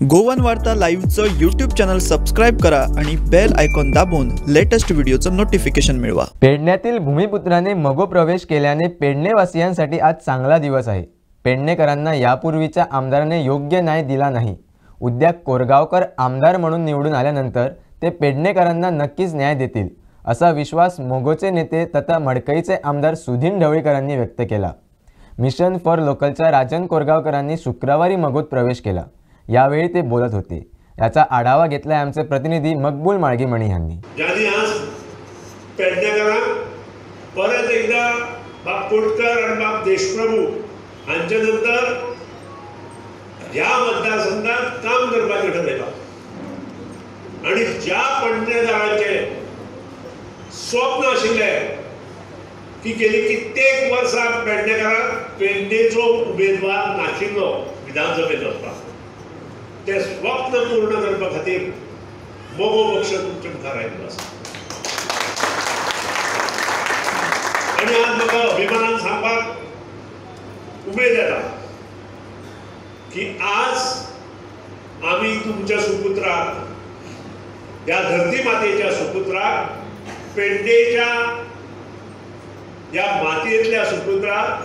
Goan वार्ता लाईव्हचं YouTube channel subscribe करा आणि बेल आयकॉन दाबून लेटेस्ट व्हिडिओचं नोटिफिकेशन मिळवा। पेडण्यातील भूमिपुत्राने मगो प्रवेश केल्याने पेडणेवासियांसाठी आज चांगला दिवस आहे। पेडणेकरांना यापूर्वीच्या आमदाराने योग्य न्याय दिला नाही। उद्या कोरगावकर आमदार म्हणून निवडून आल्यानंतर ते पेडणेकरांना नक्कीच न्याय देतील असा विश्वास मोगोचे नेते तथा मडकईचे आमदार सुधीन ढवळीकरांनी व्यक्त केला। मिशन फॉर लोकलच्या राजन कोरगावकरांनी शुक्रवारी मगोत प्रवेश केला। यावेळी ते बोलत होते। याचा आढावा घेतलाय आमचे प्रतिनिधी मकबूल माळगीमणी यांनी। ज्यांनी आज पेडणेकरांक परत एकदा बाप कोटकर आणि बाप देशप्रभू हांचे नंतर ह्या मतदारसंघात काम करपाचें ठरयलां आणि ज्या पेडणेकारांचे स्वप्न आशिल्लें की गेली कित्येक वर्सां पेडणेकारांक पेडणेचो उमेदवार नाशिल्लो विधानसभेत वचपाक, ते स्वप्न पूर्ण करपा खातीर मोगो पक्ष तुमच्या मुखार आयिल्लो आसा। आनी आज म्हाका अभिमानान सांगपाक उमेद येता की आज आमी तुमच्या सुपुत्राक, ह्या धरती मातेच्या सुपुत्राक, पेडणेच्या ह्या मातयेंतल्या सुपुत्राक,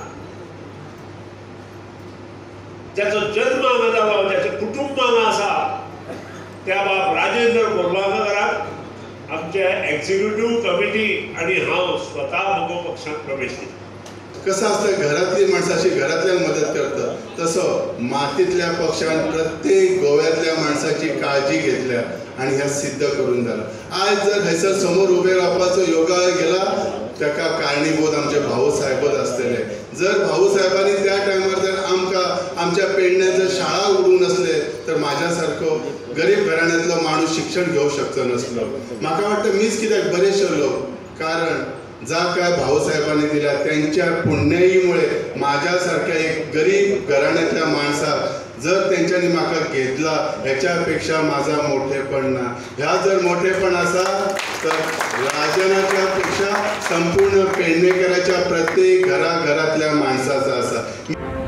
ज्याचो जन्म हांगा जालो, ज्याचें कुटुंब हांगा आसा, त्या बाब राजेंद्र कोरगावकराक आमचे एक्झिक्युटिव्ह कमिटी आणि हांव स्वता मगो पक्षांत प्रवेश केला। कसं असतं, घरातली माणसाची घरातल्या मदत करतं, तसं मातीतल्या पक्षान प्रत्येक गोव्यातल्या माणसाची काळजी घेतल्या आणि ह्या सिद्ध करून झालं। आज जर हैसर समोर उभे रावपाचो योगाय गेला, ताका कारणीभूत आमचे भाऊ साहेबच असतले। जर भाऊ साहेबांनी त्या टायमार जर आमच्या पेडण्याचं शाळा उडून असले तर माझ्यासारखो गरीब घराण्यातलो माणूस शिक्षण घेऊ शकतो नसलो। म्हाका वाटतं मीच कित्याक बरें शिरलो, कारण जा काय भाऊसाहेबांनी दिला त्यांच्या पुण्याईमुळे माझ्यासारख्या एक गरीब घराण्यातल्या माणसाक जर त्यांच्यानी म्हाका घेतला, ह्याच्यापेक्षा माझा मोठेपण ना। ह्या जर मोठेपण असा तर राजनाच्या पेक्षा संपूर्ण पेडणेकराच्या प्रत्येक घराघरातल्या माणसाचा असा।